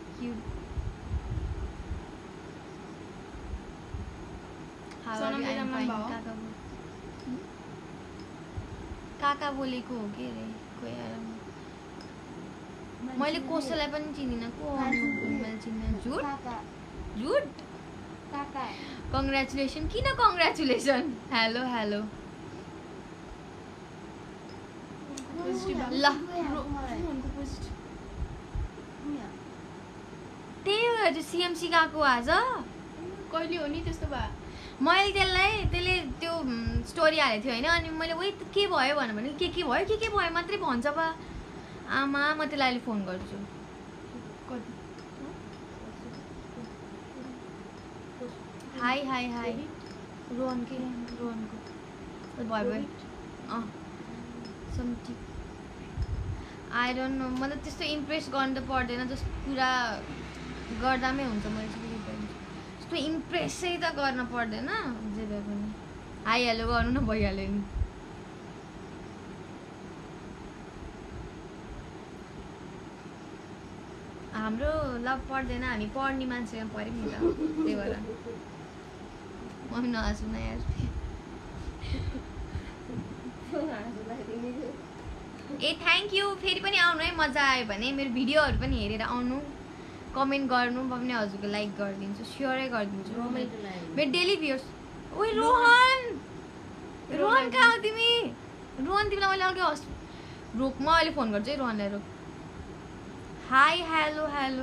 Speaker 1: काका बोलेको हो कि अरे कोही आएर मैले कसैलाई पनि चिनिनँ को मैले चिन्दिनँ झुट झुट कङ्ग्रेचुलेसन किन कङ्ग्रेचुलेसन हेलो हेलो ल त्यही हो सिएमसी गएको आज
Speaker 2: कहिले हो नि त्यस्तो भए
Speaker 1: मैले त्यसलाई त्यसले त्यो स्टोरी हालेको थियो होइन अनि मैले उही के भयो भन्यो भने के के भयो के के भयो मात्रै भन्छ बा आमा म त्यसलाई अहिले फोन गर्छु हाई हाई हाई रोहन के रोहनको भयो भयो अँ समथि आई डोन्ट नो मतलब त्यस्तो इम्प्रेस गर्नु त पर्दैन जस्तो पुरा गर्दामै हुन्छ मैले त्यस्तो इम्प्रेसै त गर्न पर्दैन जे भए पनि हाई हेलो गर्नु न भइहाल्यो नि हाम्रो लभ पर्दैन हामी पढ्ने मान्छेमा पऱ्यौँ नि त त्यही भएर म नहाँसु न यार ए थ्याङ्क यू फेरि पनि आउनु है मजा आयो भने मेरो भिडियोहरू पनि हेरेर आउनु कमेन्ट गर्नु पनि हजुरको लाइक गरिदिन्छु, स्योरै गरिदिन्छु। मेरो डेली भ्युर्स। ओइ रोहन रोहन कहाँ हो तिमी? रोहन तिमीलाई मैले अघि हस् रोक, म अहिले फोन गर्छु है रोहनलाई, रोक। हाई हेलो हेलो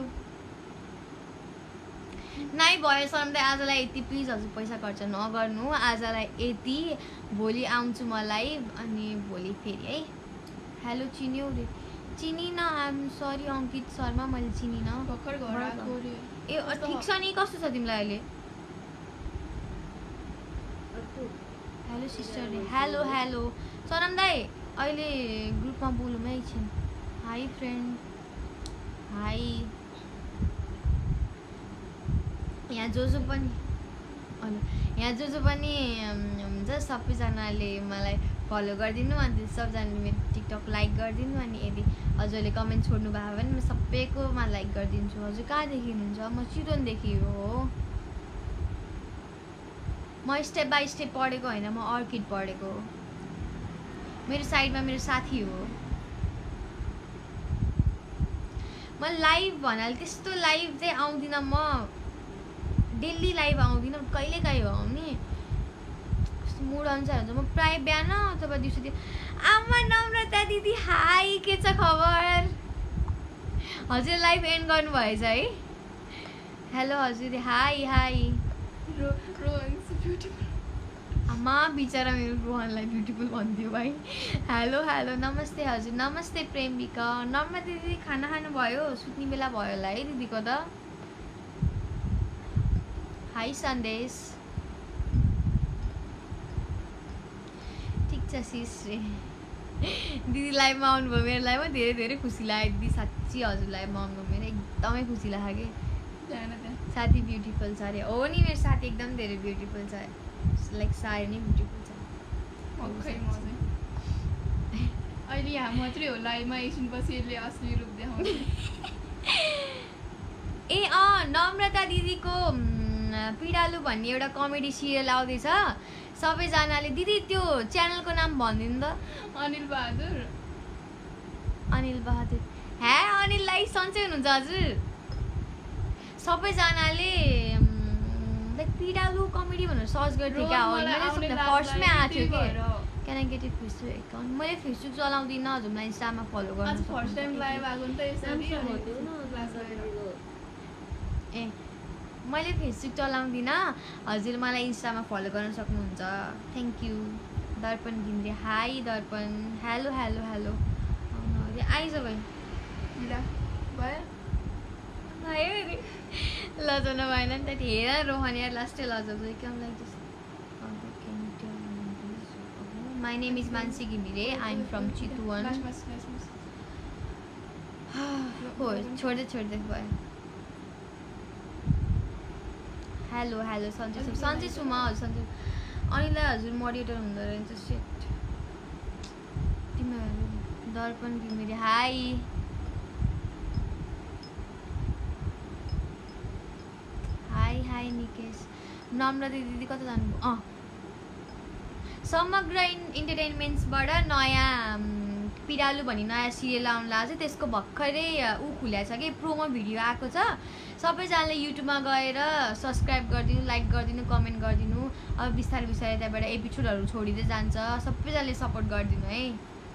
Speaker 1: नाइ भयो सन्डे आजलाई यति, प्लिज हजुर पैसा खर्च नगर्नु, आजलाई यति, भोलि आउँछु मलाई अनि भोलि फेरि है। हेलो चिन्यौ रे? चिनिन, आइएम सरी अङ्कित शर्मा, मैले चिनिन
Speaker 2: भर्खर घर आएको रे।
Speaker 1: ए ठिक छ नि, कस्तो छ तिमीलाई अहिले? हेलो सिस्टर रे, हेलो हेलो सनम दाई, अहिले ग्रुपमा बोलौँ है एकछिन। Hi friend, hi. यहाँ जो जो पनि हजुर यहाँ जो जो पनि हुन्छ सबैजनाले मलाई फलो गरिदिनु, अनि सबजनाले मेरो टिकटक लाइक गरिदिनु, अनि यदि हजुरले कमेन्ट छोड्नु भयो भने म सबैकोमा लाइक गरिदिन्छु। हजुर कहाँदेखि हुनुहुन्छ? म चितवनदेखि हो। म स्टेप बाई स्टेप पढेको होइन, म अर्किड पढेको हो। मेरो साइडमा मेरो साथी हो। म लाइभ भन्नाले त्यस्तो लाइभ चाहिँ आउँदिनँ, म डेली लाइभ आउँदिनँ, कहिलेकाहीँ हो आउने, कस्तो मुड अनुसार हुन्छ। म प्रायः बिहान अथवा दिउँसोतिर। आमा नम्रता दिदी हाई, के छ खबर? हजुर लाइभ एन्ड गर्नुभएछ है? हेलो हजुर, हाई हाई।
Speaker 2: रो रोहन ब्युटिफुल।
Speaker 1: आमा बिचरा मेरो रोहनलाई ब्युटिफुल भनिदियो भाइ। हेलो हेलो नमस्ते हजुर, नमस्ते प्रेमिका। नम्रता दिदी खाना खानुभयो? सुत्ने बेला भयो होला है दिदीको त। हाई सन्देश, ठिक छ सिस रे। दिदी लाइभमा आउनुभयो मेरो लाइभमा, धेरै धेरै खुसी लाग्यो दिदी, साँच्ची हजुर लाइभमा आउनुभयो मेरो एकदमै खुसी लाग्यो कि। साथी ब्युटिफुल छ अरे? हो नि, मेरो साथी एकदम धेरै ब्युटिफुल छ, लाइक साह्रै नै ब्युटिफुल छ।
Speaker 2: अहिले यहाँ मात्रै हो लाइभमा एकछिनपछि यसले असली रूप देखाउँछ।
Speaker 1: ए अँ नम्रता दिदीको पिडालु भन्ने एउटा कमेडी सिरियल आउँदैछ, सबैजनाले दिदी त्यो च्यानलको नाम भनिदिनु त।
Speaker 2: अनिल बहादुर।
Speaker 1: अनिल बहादुर, हे अनिललाई सन्चै हुनुहुन्छ हजुर? सबैजनाले लाइक पिडालु कमेडी भनेर सर्च गर्थेँ क्या, फर्स्टमै आएको थियो कि can I get it Facebook account. मैले फेसबुक चलाउँदिनँ, हजुरलाई इन्स्टामा फलो गर्नु।
Speaker 2: फर्स्ट टाइम लाइभ आएको नि त यसरी
Speaker 1: ए मैले फेसबुक चलाउँदिनँ, हजुर मलाई इन्स्टामा फलो गर्न सक्नुहुन्छ। Thank you. Darpan Ghimire, hi Darpan, hello hello hello. आइज भाइ
Speaker 2: भयो
Speaker 1: भयो लजाउनु भएन नि त। हेर रोहन यार लास्टै लजाउँछ क्या like. My name is Mansi Ghimire, I am from Chitwan. हो छोड्दै छोड्दै भयो। हेलो हेलो सन्चै छु, सन्चै छु म हजुर, सन्चै। अनिलाई हजुर मोडिएटर हुँदो रहेछ, सेट। तिमीहरू Darpan Ghimire, hi. Hi hi Nikesh. Namrata दिदी कता जानुभयो? अँ समग्र इन्टरटेनमेन्ट्सबाट नयाँ पिडालु भन्ने नयाँ सिरियल आउनु लाग्छ, त्यसको भर्खरै ऊ खुल्याएको छ कि प्रोमो भिडियो आएको छ। सबैजनाले युट्युबमा गएर सब्सक्राइब गरिदिनु, लाइक गरिदिनु, कमेन्ट गरिदिनु। अब बिस्तारै बिस्तारै त्यहाँबाट एपिसोडहरू छोडिँदै जान्छ, सबैजनाले सपोर्ट गरिदिनु है।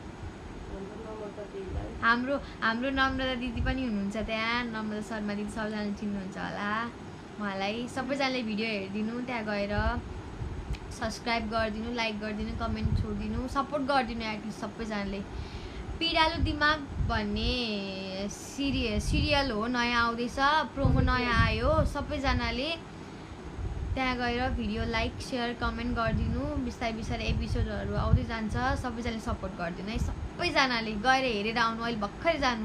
Speaker 1: हाम्रो हाम्रो नम्रता दिदी पनि हुनुहुन्छ त्यहाँ, नम्रता शर्मा दिदी, सबैजनाले चिन्नुहुन्छ होला उहाँलाई। सबैजनाले भिडियो हेरिदिनु, त्यहाँ गएर सब्सक्राइब गरिदिनु, लाइक गरिदिनु, कमेन्ट छोडिदिनु, सपोर्ट गरिदिनु एटलिस्ट सबैजनाले। पिडालु दिमाग भन्ने सिरियल सिरियल हो, नयाँ आउँदैछ, प्रोमो नयाँ आयो। सबैजनाले त्यहाँ गएर भिडियो लाइक सेयर कमेन्ट गरिदिनु, बिस्तारै बिस्तारै एपिसोडहरू आउँदै जान्छ, सबैजनाले सपोर्ट गरिदिनु है। सबैजनाले गएर हेरेर आउनु, अहिले भर्खरै जानु।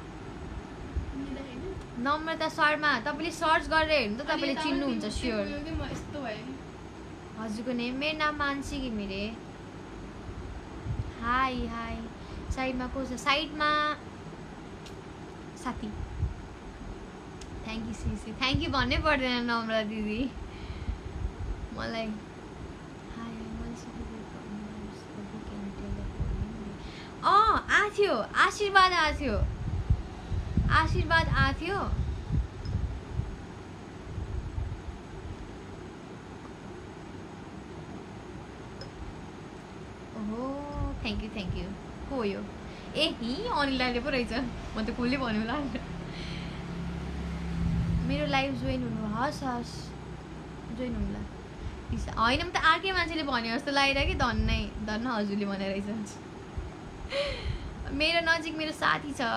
Speaker 1: नम्रता शर्मा तपाईँले सर्च गरेर हेर्नु त, तपाईँले चिन्नुहुन्छ स्योर। हजुरको नेम? मेरो नाम मानसी घिमिरे। Hi high. साइडमा को छ? साइडमा साथी। थ्याङ्क यू सिसी, थ्याङ्क यू भन्नै पर्दैन नम्रता दिदी मलाई। अँ आएको थियो, आशीर्वाद आएको थियो, आशीर्वाद आएको थियो। थ्याङ्क यू थ्याङ्क यू को हो यो ए हि अनिलाले पो रहेछ म त कसले भन्यो होला मेरो लाइभ जोइन हुनु हस् हस् जोइन हुनुला होइन म त अर्कै मान्छेले भन्यो जस्तो लागेर कि धन्नै धन्न हजुरले भने रहेछ मेरो नजिक मेरो साथी छ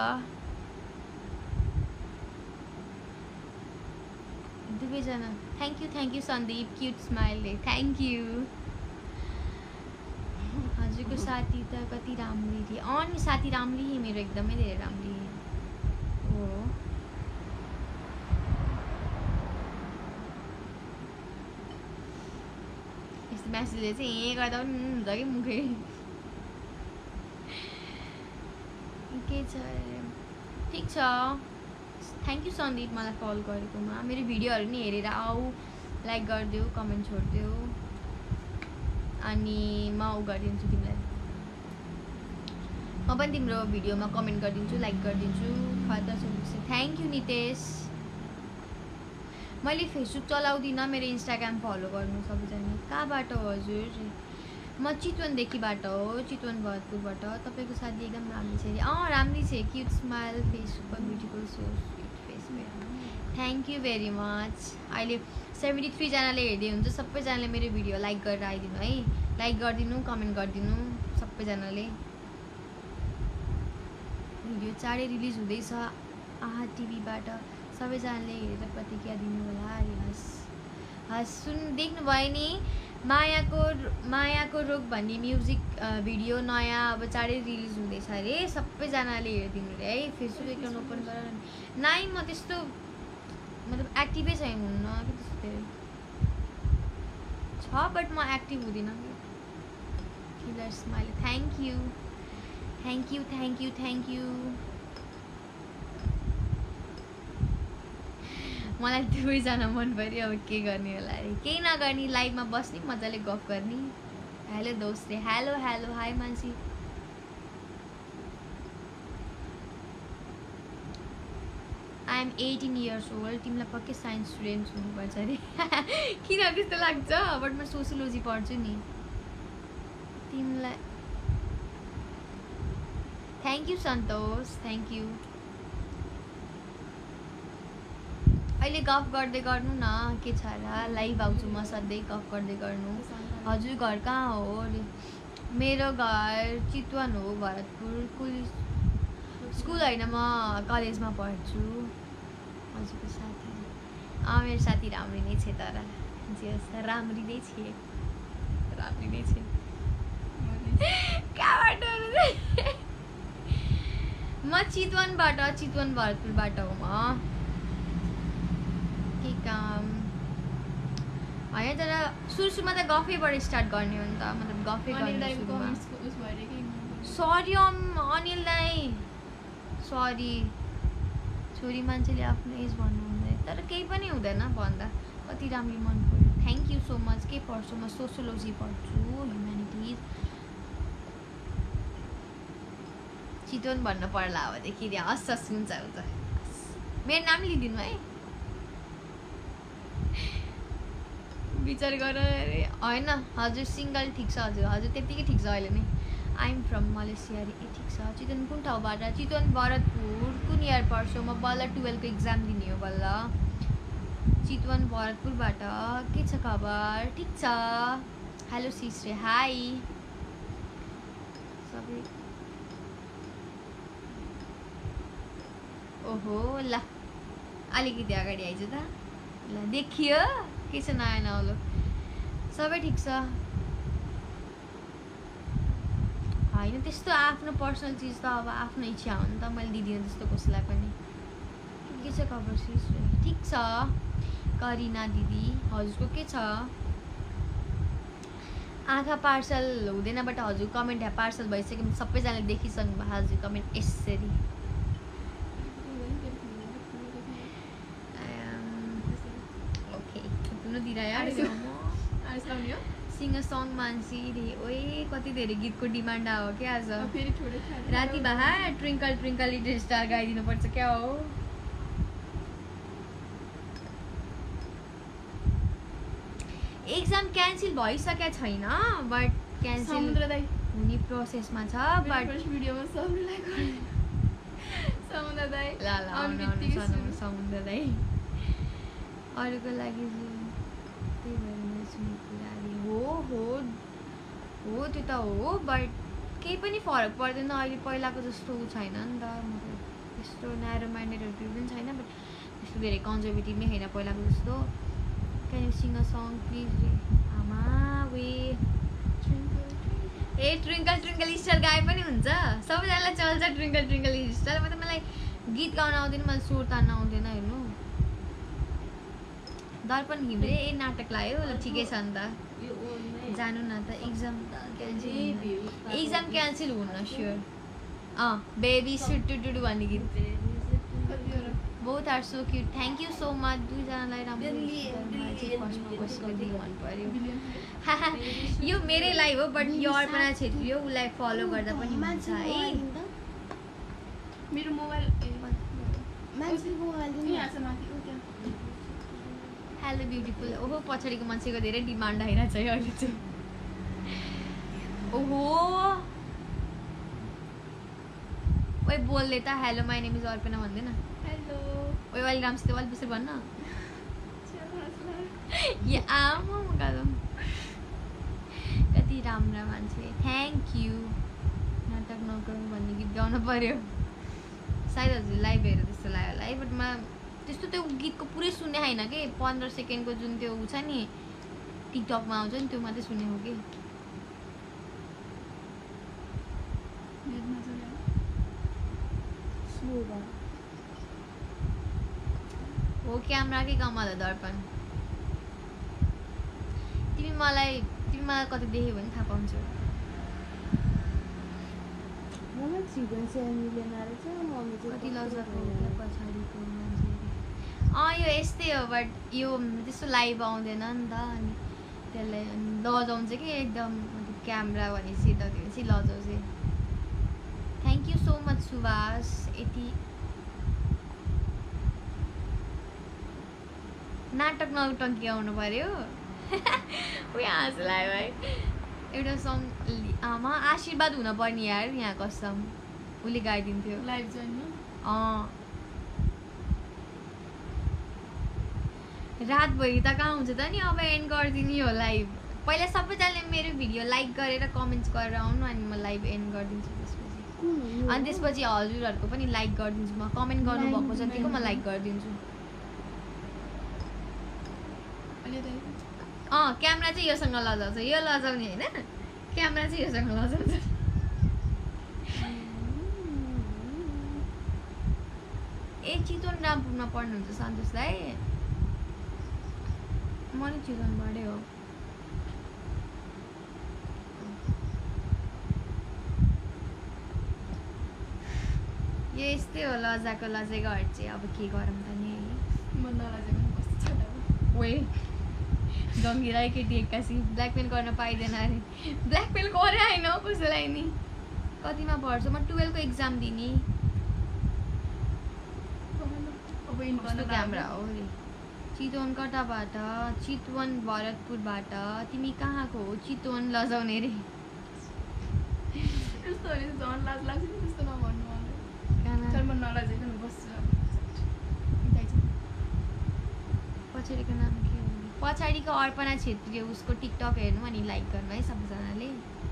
Speaker 1: दुवैजना thank you thank you Sandeep cute स्माइलले थ्याङ्क यू हजुरको साथी त कति राम्री थिए अँ नि साथी राम्री मेरो एकदमै धेरै राम्री हो यस्तो म्यासेजले चाहिँ ए गर्दा पनि हुन्छ कि मुखै के छ ठिक छ थ्याङ्क यू सन्दीप मलाई कल गरेकोमा मेरो भिडियोहरू नि हेरेर आऊ लाइक गरिदेऊ कमेन्ट छोडिदेऊ अनि म उ गरिदिन्छु तिमीलाई म पनि तिम्रो भिडियोमा कमेन्ट गरिदिन्छु लाइक गरिदिन्छु फाल्टु सोध्छु थ्याङ्क यू नितेश मैले फेसबुक चलाउँदिनँ मेरो इन्स्टाग्राम फलो गर्नु सबैजना कहाँबाट हो हजुर म चितवनदेखिबाट हो चितवन भरतपुरबाट तपाईँको साथी एकदम राम्रो छ अँ राम्रै छ cute smile Facebook beautiful so sweet face मेरो थ्याङ्क यू भेरी मच अहिले सेभेन्टी थ्रीजनाले हेर्दै हुन्छ सबैजनाले मेरो भिडियो लाइक गरेर आइदिनु है लाइक गरिदिनु कमेन्ट गरिदिनु सबैजनाले भिडियो चाँडै रिलिज हुँदैछ आहा टिभीबाट सबैजनाले हेरेर प्रतिक्रिया दिनु होला अरे हस् हस् सुन देख्नुभयो नि मायाको मायाको रोग भन्ने म्युजिक भिडियो नयाँ अब चाँडै रिलिज हुँदैछ अरे सबैजनाले हेरिदिनु अरे है फेसबुक एकाउन्ट ओपन गरेर नाइ म त्यस्तो मतलब एक्टिभै छैन हुन्न कि त्यस्तो धेरै छ बट म एक्टिभ हुँदिनँ killer smile thank you thank you thank you thank you मलाई दुवैजना मन पऱ्यो अब के गर्ने होला अरे केही नगर्ने लाइभमा बस्ने मजाले गफ गर्ने हेलो दोस्रे हेलो हेलो हाई मान्छे I am eighteen years old तिमीलाई पक्कै साइन्स स्टुडेन्ट हुनुपर्छ अरे किन त्यस्तो लाग्छ बट म सोसियोलोजी पढ्छु नि तिमीलाई thank you Santosh thank you अहिले गफ गर्दै गर्नु न के छ र लाइभ आउँछु म सधैँ गफ गर्दै गर्नु हजुर घर कहाँ हो अरे मेरो घर चितवन हो भरतपुर कुल स्कुल होइन म कलेजमा पढ्छु हजुरको साथी अँ मेरो साथी राम्री नै छ तर जे होस् राम्री नै छ राम्री नै छ कहाँबाट म चितवनबाट चितवन भरतपुरबाट हो म काम होइन तर सुरु सुरुमा त गफैबाट स्टार्ट गर्ने हो नि त मतलब गफै गर्ने सरी अम अनिल दाई सरी छोरी मान्छेले आफ्नो एज भन्नु हुँदैन तर केही पनि हुँदैन भन्दा कति राम्रो मन पऱ्यो थ्याङ्क यू सो मच के पढ्छु म सोसियोलोजी पढ्छु ह्युम्यानिटिज चितवन भन्न पर्ला अबदेखि हस् हस् हुन्छ हुन्छ मेरो नाम लिइदिनु है विचार गर होइन हजुर सिङ्गल ठिक छ हजुर हजुर त्यत्तिकै ठिक छ अहिले नै आइएम फ्रम मलेसिया अरे ए ठिक छ चितवन कुन ठाउँबाट चितवन भरतपुर कुन इयर पढ्छु म बल्ल टुवेल्भको इक्जाम दिने हो बल्ल चितवन भरतपुरबाट के छ खबर ठिक छ हेलो सिस्रे हाई सबै ओहो ल अलिकति अगाडि आइज त ल देखियो के छ नयाँ नौलो सबै ठिक छ होइन त्यस्तो आफ्नो पर्सनल चिज त अब आफ्नो इच्छा हो नि त मैले दिदिनँ त्यस्तो कसैलाई पनि के छ खबर सिस ठिक छ करिना दिदी हजुरको के छ आँखा पार्सल हुँदैन बट हजुर कमेन्ट यहाँ पार्सल भइसक्यो सबैजनाले देखिसक्नु भयो हजुर कमेन्ट यसरी सिङ्गर सङ मान्छे रे ओए कति धेरै गीतको डिमान्ड आयो क्या आज राति बाहा ट्विङ्कल ट्विङ्कल लिटिल स्टार गाइदिनु पर्छ क्या हो एक्जाम क्यान्सल भइसकेको छैन बट क्यान्सल हुने प्रोसेसमा छ बट
Speaker 2: फर्स्ट भिडियोमा सबले लाइक गरे समुद्र दाइ
Speaker 1: ल ल आउनु आउनु सनाउनु समुद्र दाइ अरूको लागि चाहिँ त्यही भएर मैले सुनेको कुराले हो हो हो त्यो त हो बट केही पनि फरक पर्दैन अहिले पहिलाको जस्तो ऊ छैन नि त मतलब त्यस्तो न्यारो माइन्डेडहरू पनि छैन बट त्यस्तो धेरै कन्जर्भेटिभ नै छैन पहिलाको जस्तो can you sing a song please रे आमा वे ए ट्विङ्कल ट्विङ्कल स्टार गाए पनि हुन्छ सबैजनालाई चल्छ ट्विङ्कल ट्विङ्कल स्टार मतलब मलाई गीत गाउन आउँदैन मलाई स्वर तान्न आउँदैन हेर्नु दर्पण घिम्रे ए नाटक लाग्यो ल ठिकै छ नि त जानु न त एक्जाम क्यान्सल एक्जाम क्यान्सल हुन्न स्योर अँ बेबी सुटु टुडु भन्ने गीत बहुत are so cute thank you so much दुईजनालाई राम्रो मन पर्यो यो मेरै लाइभ हो बट यो अर्पणा छेत्री हो उसलाई फलो गर्दा पनि हुन्छ है
Speaker 2: मेरो मोबाइल
Speaker 1: हेलो ब्युटिफुल ओहो पछाडिको मान्छेको धेरै डिमान्ड आइरहेको छ है अहिले चाहिँ ओहो ओइ बोल्दै त hello my name is Arpana भन्दैन
Speaker 2: हेलो
Speaker 1: ओइ अलि राम्रोसित अलि बेसी भन्न या आमा म गाउँ कति राम्रा मान्छे थ्याङ्क यू नाटक नगरौँ भन्ने गीत गाउन पर्यो सायद हजुर लाइभ हेरेर त्यस्तो लाग्यो होला है बट म त्यस्तो त्यो गीतको पुरै सुन्ने छैन कि पन्ध्र सेकेन्डको जुन त्यो ऊ छ नि टिकटकमा आउँछ नि त्यो मात्रै सुने हो कि हो क्यामेराकै कमाल हो दर्पण तिमी मलाई तिमी मलाई कति देख्यो भने थाहा पाउँछौ कति लजाको पछाडिको मान्छे अँ यो यस्तै हो बट यो त्यस्तो लाइभ आउँदैन नि त अनि त्यसलाई लजाउँछ कि एकदम क्यामेरा भनेपछि त त्यो चाहिँ लजाउँछ thank you so much Subhash यति नाटक नौटङ्की आउनु पर्यो उयो हाँस लाग्यो भाइ एउटा सङ आमा आशीर्वाद हुन पर्ने यार यहाँ कसम उसले गाइदिन्थ्यो
Speaker 2: लाइभ जोइन
Speaker 1: अँ रातभरि त कहाँ हुन्छ त नि अब एन्ड गरिदिने हो लाइभ पहिला सबैजनाले मेरो भिडियो लाइक गरेर कमेन्ट्स गरेर आउनु अनि म लाइभ एन्ड गरिदिन्छु त्यसपछि अनि त्यसपछि हजुरहरूको पनि लाइक गरिदिन्छु म कमेन्ट गर्नुभएको जतिको म लाइक गरिदिन्छु अँ क्यामेरा चाहिँ योसँग लजाउँछ यो लजाउने होइन क्यामेरा चाहिँ योसँग लजाउँछ ए चितवन रामपुरमा पढ्नुहुन्छ सन्तोष दाइ म नि चितवनबाटै हो यो यस्तै हो लजाको लजेको हट चाहिँ अब के गरौँ त नि
Speaker 2: म नलजेको कस्तो छोटा
Speaker 1: वे गङ्गिराई केटी एक्कासी ब्ल्याकमेल गर्न पाइँदैन अरे ब्ल्याकमेल गरे होइन कसैलाई नि कतिमा पढ्छु म टुवेल्भको एक्जाम दिने क्यामेरा हो अरे चितवन कताबाट चितवन भरतपुरबाट तिमी कहाँको हो चितवन लजाउने रे
Speaker 2: त्यस्तोहरू झन् लाज लाग्छ नि त्यस्तो नभन्नु मलाई म नलजेको बस्छु
Speaker 1: पछाडिको नाम के हो पछाडिको अर्पणा छेत्री उसको टिकटक हेर्नु अनि लाइक गर्नु है सबैजनाले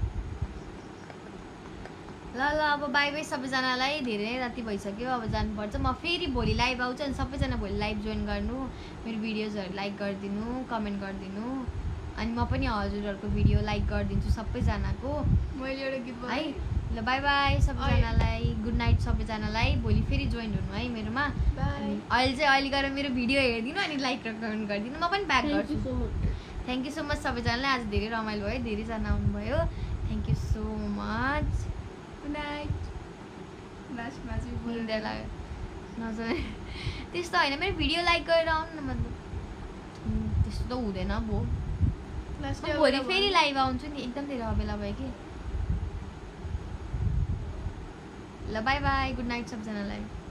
Speaker 1: ल ल अब बाई बाई सबैजनालाई धेरै राति भइसक्यो अब जानुपर्छ म फेरि भोलि लाइभ आउँछु अनि सबैजना भोलि लाइभ जोइन गर्नु मेरो भिडियोजहरू लाइक गरिदिनु कमेन्ट गरिदिनु अनि म पनि हजुरहरूको भिडियो लाइक गरिदिन्छु सबैजनाको
Speaker 2: मैले एउटा गीत
Speaker 1: है ल बाई बाई सबैजनालाई गुड नाइट सबैजनालाई भोलि फेरि जोइन हुनु है मेरोमा अनि अहिले चाहिँ अहिले गएर मेरो भिडियो हेरिदिनु अनि लाइक र कमेन्ट गरिदिनु म पनि ब्याक गर्छु थ्याङ्क यू सो मच सबैजनालाई आज धेरै रमाइलो भयो धेरैजना आउनुभयो thank you so much
Speaker 2: good night लास्टमा चाहिँ
Speaker 1: निन्दा लाग्यो नजाने त्यस्तो होइन मेरो भिडियो लाइक गरेर आउनु न मतलब त्यस्तो त हुँदैन भो भोलि फेरि लाइभ आउँछु नि एकदम धेरै अबेला भयो कि ल बाई बाई गुड नाइट सबैजनालाई